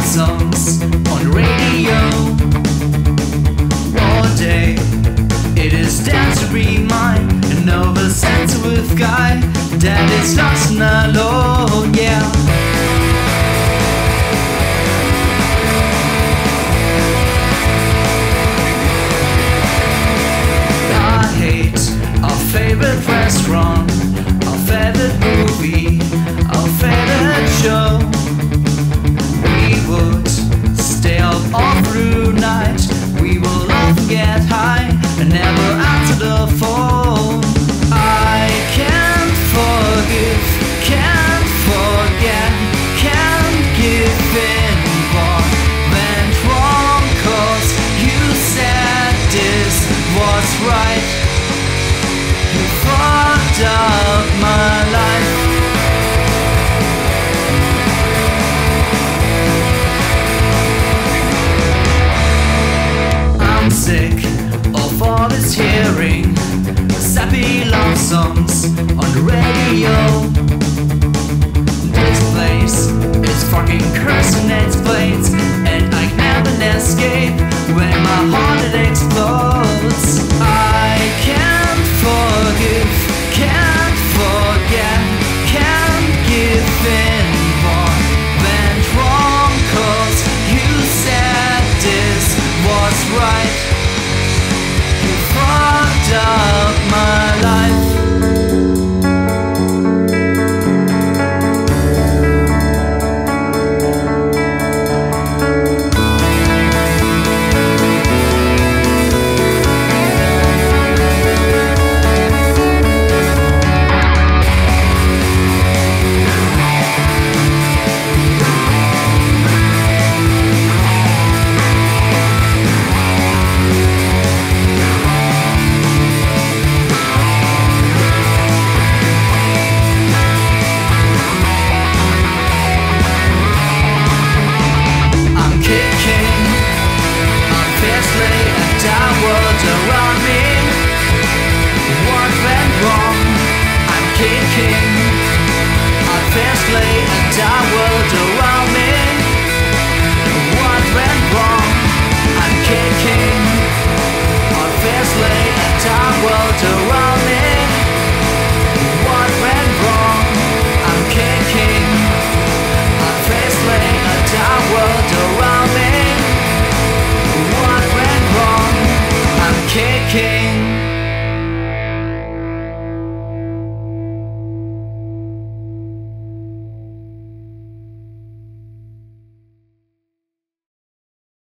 songs on the radio all day. It is down to remind an oversensitive guy that is lost and alone, yeah. I hate our favorite restaurant, our favorite movie, our favorite show. We would stay up all through night. We will often get high and never answer the phone. I can't forgive, can't forget, can't give in what went wrong, 'cause you said this was right. You fucked up my life. I'm sick of all this hearing sappy love songs on the radio. This place is fucking cursing its plates, and I can never escape when my heart it explodes. I can't forgive, can't forget, can't give in what went wrong, 'cause you said this was right. You fucked up my life. Around me, what went wrong? I'm kicking, I fiercely and I will